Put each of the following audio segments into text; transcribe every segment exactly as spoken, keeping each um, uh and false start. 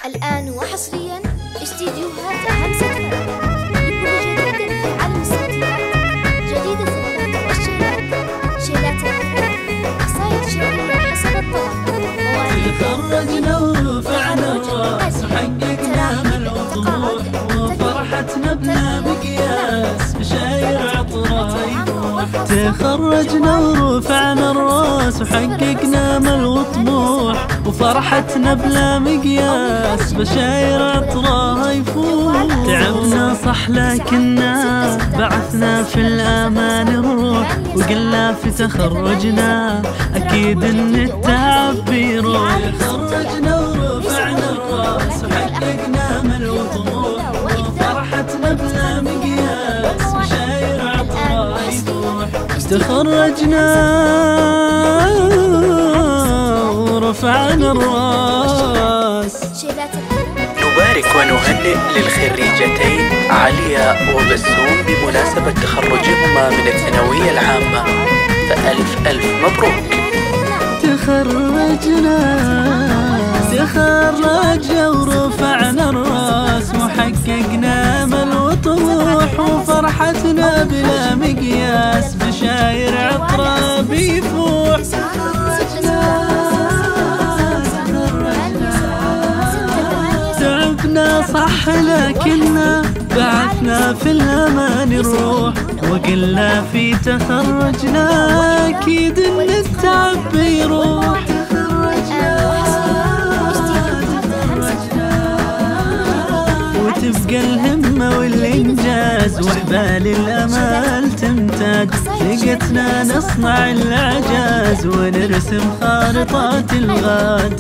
الآن وحصريا استديوهات همسة لكل جديد في عالم الصوتيات، جديد الثمرات والشيلات، شيلات الأفلام، قصايد شعرية حسب الطلب، مواليد تخرجنا ورفعنا الراس وحققنا من الطموح وفرحتنا بلا مقياس بشاير عطرها يفوح. تخرجنا ورفعنا الراس وحققنا من الطموح وفرحتنا بلا مقياس بشاير عطرها يفوح. تعبنا صح لكننا بعثنا في الأمان الروح، وقلنا في تخرجنا أكيد إن التعب بيروح. تخرجنا ورفعنا الراس وحققنا من الطموح وفرحتنا بلا مقياس بشاير عطرها يفوح. تخرجنا ورفعنا الراس. نبارك ونهنئ للخريجتين عليا وبسوم بمناسبة تخرجهما من الثانوية العامة، فألف ألف مبروك. تخرجنا تخرجنا ورفعنا الراس وحققنا أمل وطموح وفرحتنا بلا مقياس بشاير عطرها بيفوح. تعبنا صح لكننا بعثنا في الأمان الروح، وقلنا في تخرجنا أكيد إن التعب بيروح. وتبقى الهمة والإنجاز وحبال الأمال تمتاز، لقتنا نصنع الإعجاز ونرسم خارطات الغاد.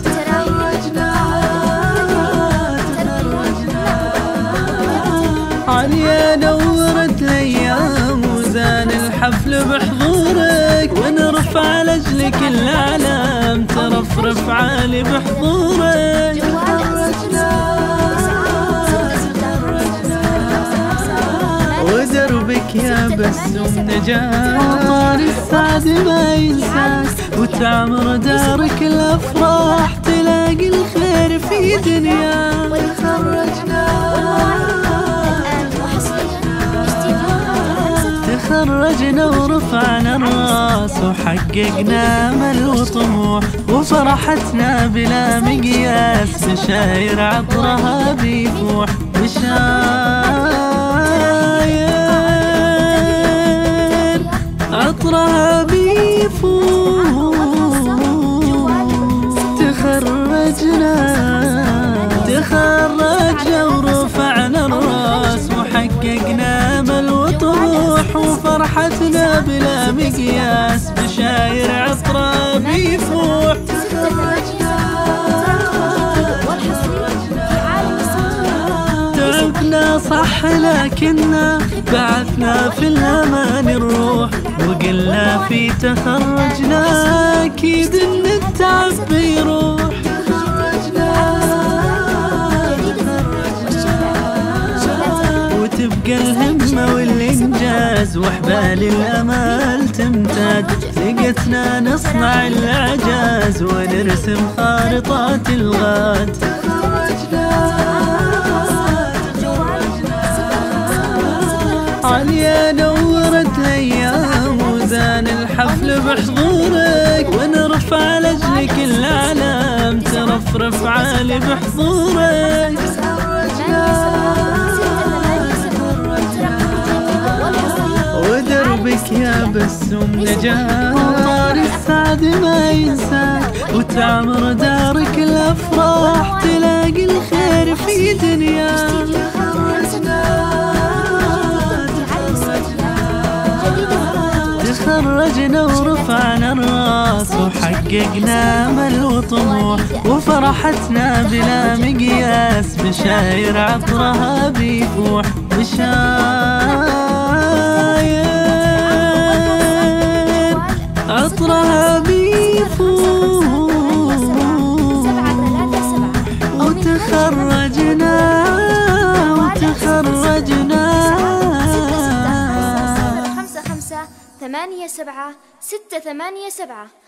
عليا نورت الأيام وزان الحفل بحضورك، ونرفع لأجلك الأعلام ترفرف عالي بحضورك. ودربك يا بسم نجاة طار السعد ما ينساك، وتعمر دارك الأفراح تلاقي الخير في دنياك. تخرجنا ورفعنا الراس وحققنا أمل وطموح وفرحتنا بلا مقياس بشاير عطرها بيفوح. بشاير عطرها بيفوح. تخرجنا تخرجنا ورفعنا الراس وحققنا أمل وطموح وفرحتنا بلا مقياس بشاير عطرها بيفوح. تعبنا صح لكننا بعثنا في الأمان الروح، وقلنا في تخرجنا أكيد إن التعب بيروح. وتبقى الهمة والإنجاز وحبال الأمال تمتاز، لقتنا نصنع الإعجاز ونرسم خارطات الغاد. عليا نورت الأيام وزان الحفل بحضورك، ونرفع لأجلك الأعلام ترفرف عالي بحضورك. ودربك يا بسم نجاة طار السعد ما ينساك، وتعمر دارك الأفراح تلاقي الخير في دنياك. تخرجنا ورفعنا الراس وحققنا أمل وطموح وفرحتنا بلا مقياس بشاير عطرها بيفوح. بشاير عطرها بيفوح. وتخرجنا وتخرجنا خمسة خمسة ثمانية سبعة ستة ثمانية سبعة.